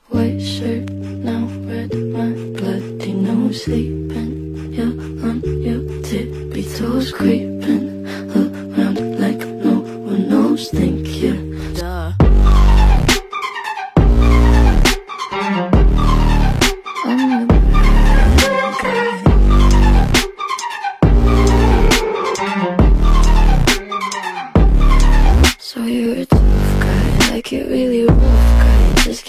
white shirt, now red, my bloody nose sleeping. You're on your tippy toes creeping.